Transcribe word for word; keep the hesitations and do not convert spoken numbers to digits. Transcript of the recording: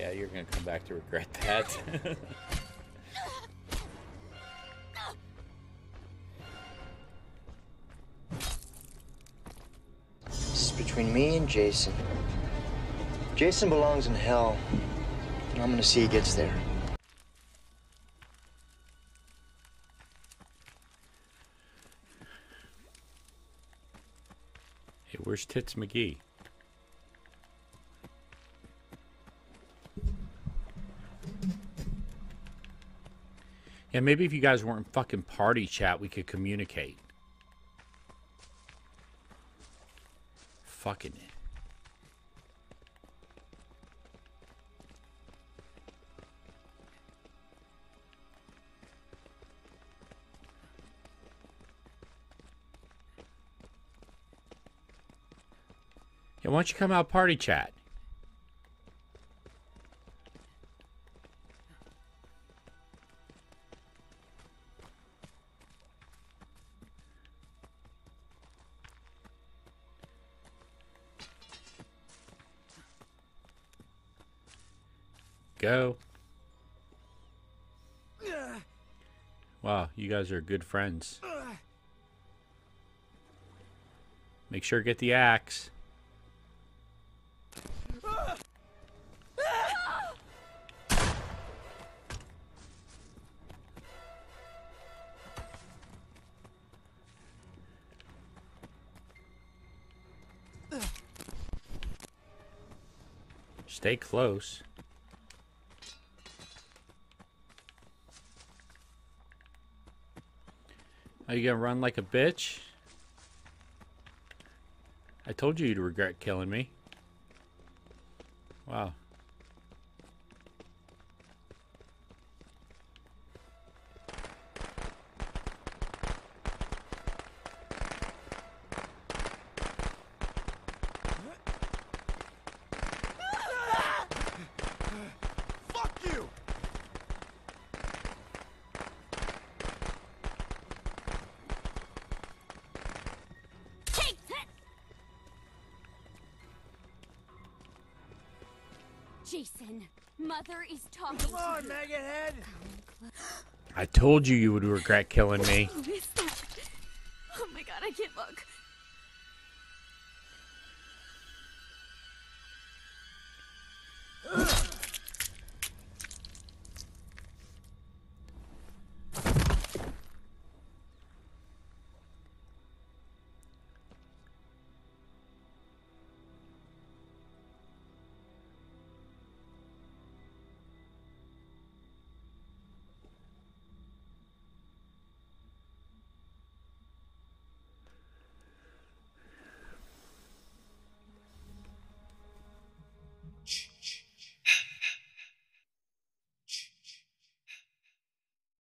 Yeah, you're gonna come back to regret that. This is between me and Jason. Jason belongs in hell, and I'm gonna see he gets there. Hey, where's Tits McGee? Yeah, maybe if you guys weren't fucking party chat, we could communicate. Fucking it. Yeah, why don't you come out party chat? Go. Wow, you guys are good friends. Make sure to get the axe. Stay close. Are you gonna run like a bitch? I told you you'd regret killing me. Wow. Fuck you! Jason, Mother is talking. Come on, maggot head! I told you you would regret killing me. Who is that? Oh my god, I can't look.